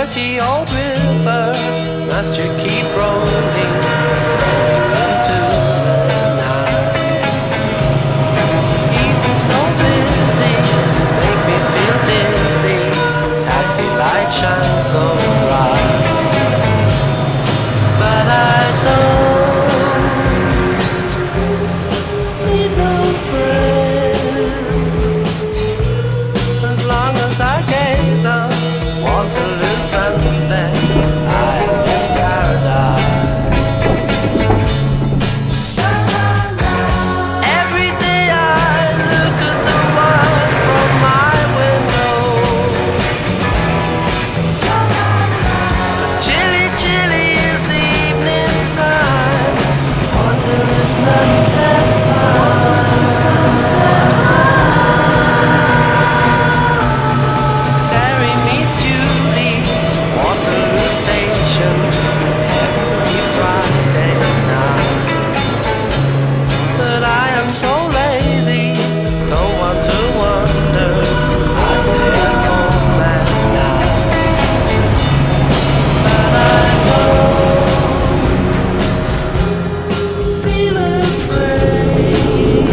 mighty old river, must you keep rolling into the night? People so busy, make me feel dizzy. Taxi light shines so bright, but I don't need no friend. As long as I gaze on Waterloo sunset, I am in paradise. Every day I look at the world from my window. But chilly, chilly is the evening time. Waterloo sunset time. Waterloo sunset time. Terry meets Julie, Waterloo Station, every Friday night. But I am so lazy, don't want to wander, I stay at home at night. But I don't feel afraid,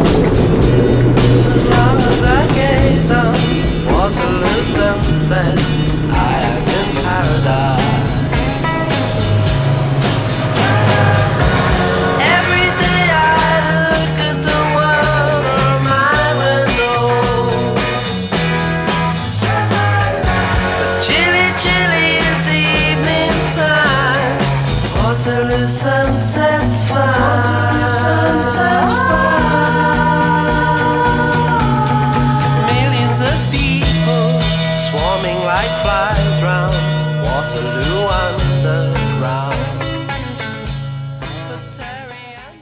as long as I gaze on Waterloo sunset, I am in paradise. Every day I look at the world from my window. But chilly, chilly is the evening time. Waterloo sunset's fine. Waterloo sunset's fine. Millions of people swarming like flies round Waterloo underground. But Terry and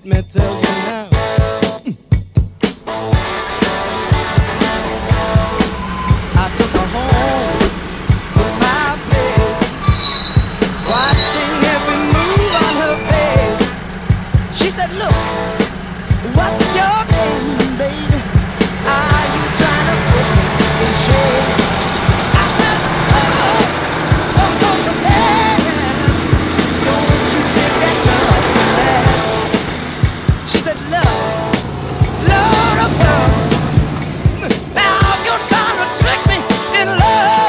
me tell you now. I took her home to my place, watching every move on her face. She said, look, what's your game, baby? Are you trying to put me in shame? I said, oh, don't go so fast. Don't you think that love can last? She said, love, Lord above. Now you're trying to trick me in love.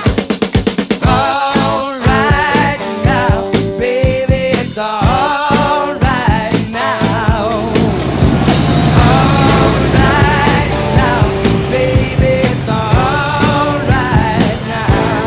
All right now, baby, it's all right now. All right now, baby, it's all right now.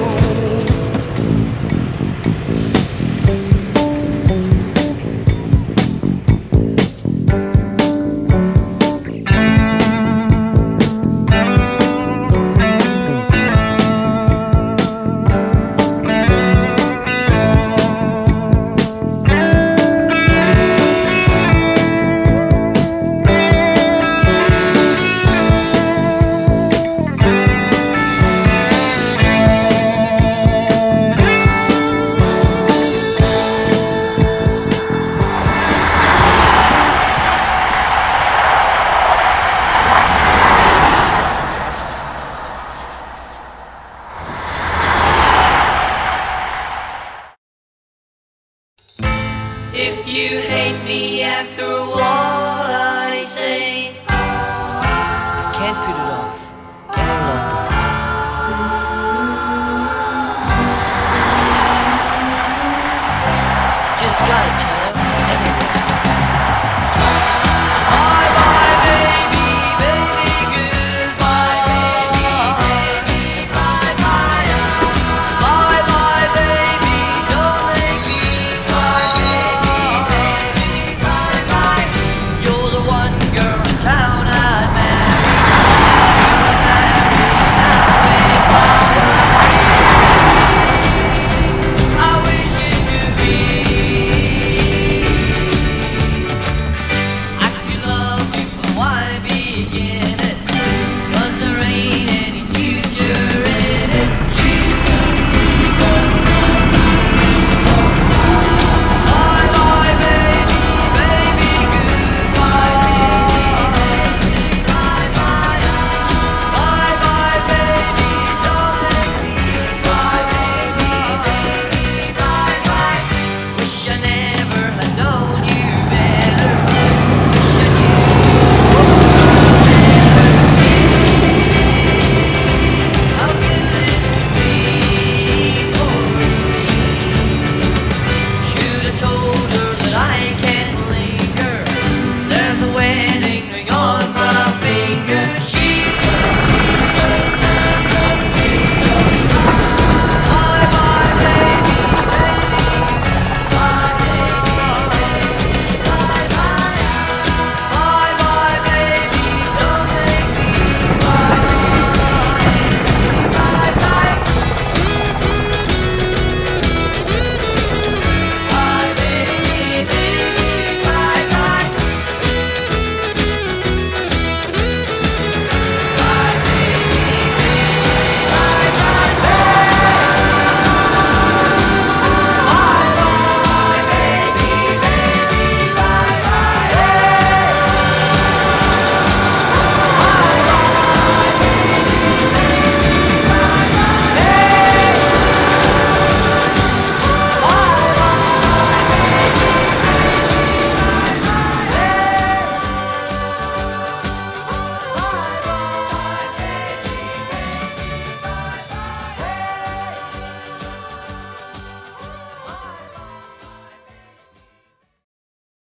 If you hate me after what I say, I can't put it off any longer. Just gotta tell